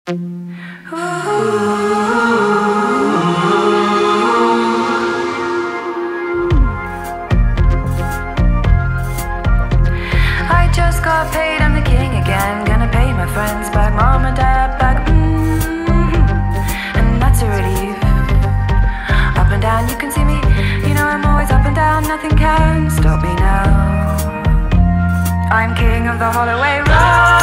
I just got paid, I'm the king again. Gonna pay my friends back, mom and dad back. And that's a relief. Up and down, you can see me. You know I'm always up and down, nothing can stop me now. I'm king of the Holloway Road.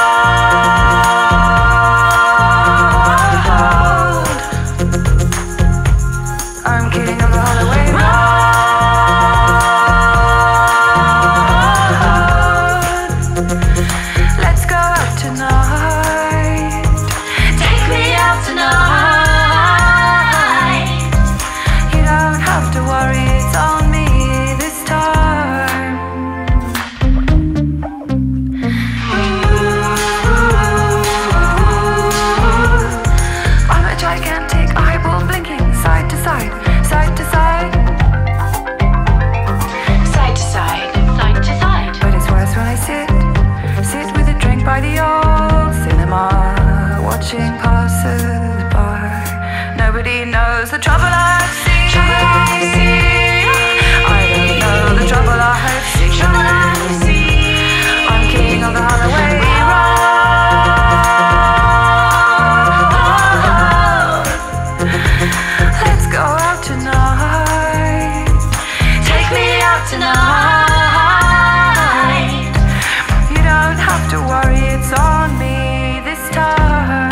I'm king of the Holloway Road. Let's go out tonight. Take me out tonight. You don't have to worry, it's on me this time. I'm a gigantic eyeball blinking side to side, side to side, side to side, side to side. But it's worse when I sit with a drink by the old cinema, watching passers by. Nobody knows the trouble I've seen. I don't know the trouble I've seen. I'm king of the Holloway Road. Let's go out tonight. Take me out tonight. You don't have to worry, it's on me this time.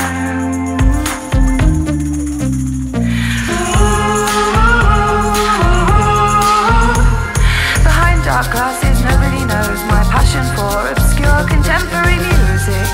Behind dark glasses, nobody knows my passion for obscure contemporary music.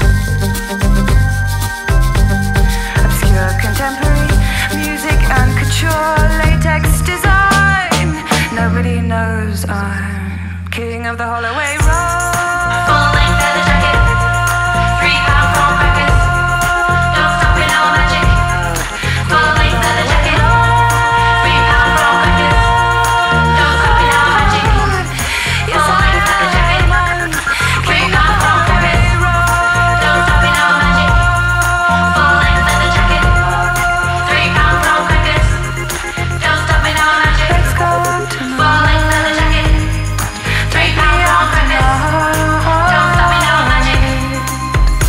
Obscure contemporary music and couture latex design. Nobody knows I'm king of the Holloway Road. Full-length leather jacket, £3 prawn crackers. Don't stop it, no magic. Full-length leather jacket, £3 prawn crackers. Don't stop it, no magic. Full-length leather jacket, £3 prawn crackers. Don't stop it, no magic. Full-length leather jacket, £3 prawn crackers. Don't stop it, no magic. Let's go out tonight. Full-length leather jacket, £3 prawn crackers. Don't stop it, no magic.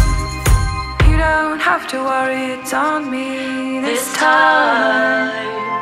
You don't have to worry, it's on me this time.